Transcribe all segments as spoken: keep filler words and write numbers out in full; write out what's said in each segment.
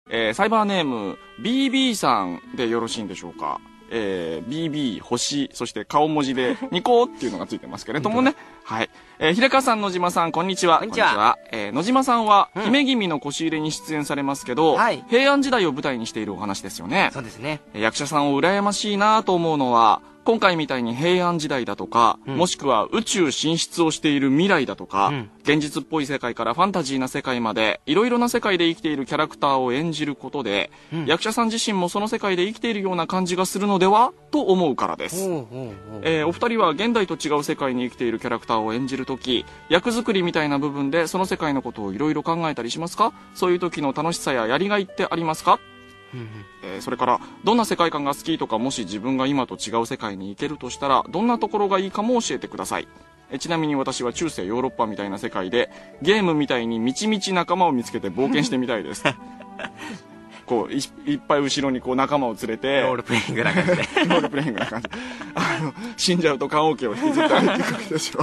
えー、サイバーネーム ビービー さんでよろしいんでしょうか。えー、ビービー、星、そして顔文字でニコっていうのがついてますけれどもね。はい。えー、平川さん、野島さん、こんにちは。 こんにちは。 こんにちは。えー、野島さんは、うん、姫君の腰入れに出演されますけど、はい、平安時代を舞台にしているお話ですよね。 そうですね。 役者さんを羨ましいなと思うのは、今回みたいに平安時代だとか、うん、もしくは宇宙進出をしている未来だとか、うん、現実っぽい世界からファンタジーな世界まで、いろいろな世界で生きているキャラクターを演じることで、うん、役者さん自身もその世界で生きているような感じがするのではと思うからです。えー、お二人は現代と違う世界に生きているキャラクターを演じるとき、役作りみたいな部分でその世界のことをいろいろ考えたりしますか？そういう時の楽しさややりがいってありますか？えー、それからどんな世界観が好きとか、もし自分が今と違う世界に行けるとしたらどんなところがいいかも教えてください。えー、ちなみに私は中世ヨーロッパみたいな世界でゲームみたいにみちみち仲間を見つけて冒険してみたいですこう い, いっぱい後ろにこう仲間を連れてロールプレイングな感じでロールプレイングな感じあの死んじゃうと棺桶を引きずって歩いていくわけですよ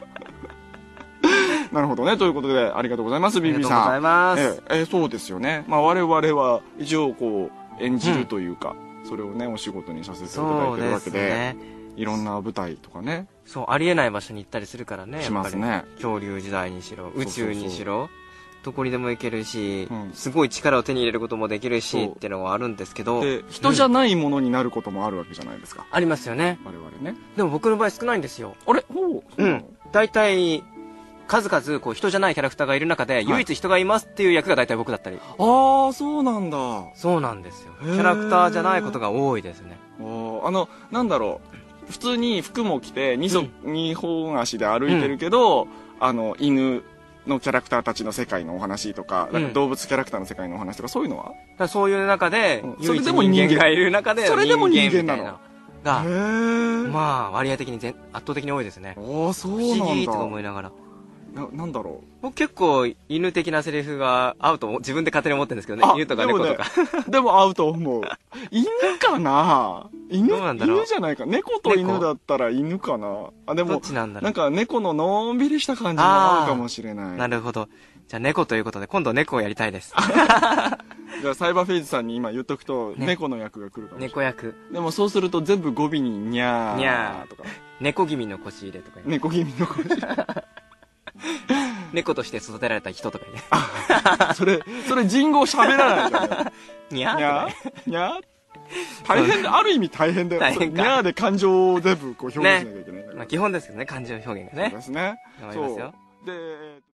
なるほどね。ということでありがとうございます。 ビービー さん、 ありがとうございます。 えーえー、そうですよね。まあ我々は一応こう演じるというか、うん、それをねお仕事にさせていただいてるわけ で, で、ね、いろんな舞台とかね、 そうありえない場所に行ったりするからね。 しますね。 恐竜時代にしろ宇宙にしろどこにでも行けるし、うん、すごい力を手に入れることもできるしっていうのはあるんですけど、 で人じゃないものになることもあるわけじゃないですか、 うん、ありますよね。 我々ね。 でも僕の場合少ないんですよ。 あれ？ほう。 うん。大体数々こう人じゃないキャラクターがいる中で、はい、唯一人がいますっていう役が大体僕だったり。 ああ、そうなんだ。 そうなんですよ。キャラクターじゃないことが多いですね。 あのなんだろう、普通に服も着て二足、うん、二本足で歩いてるけど、うん、あの犬のキャラクターたちの世界のお話とか、うん、なんか動物キャラクターの世界のお話とか、そういうのはだそういう中で、 うん、 唯一人間がいる中でそれでも人間なのがまあ割合的に圧倒的に多いですね。 ああ、そうなんだ。 不思議とか思いながら。 な, なんだろう、 僕結構犬的なセリフが合うと自分で勝手に思ってるんですけどね。犬とか猫とか で, ね、でも合うと思う犬かな。 犬, どうなんだろう。 犬じゃないか。猫と犬だったら犬かな。あ、でもどっちなんだろう。 なんか猫ののんびりした感じが合うかもしれない。 なるほど。じゃあ猫ということで今度猫をやりたいですじゃあサイバーフェイズさんに今言っとくと、ね、猫の役が来るかもしれない。 猫役。 でもそうすると全部語尾にニャーニャーとか猫気味の腰入れとか猫気味の腰入れ猫として育てられた人とかねそれそれ人語喋らないじゃんニャーニャーニャー大変で、ある意味大変だよ。 大変か。 ニャーで感情を全部こう表現しなきゃいけない、ね。 まあ基本ですけどね、感情表現がね。 そうですね。 頑張りますよ。 で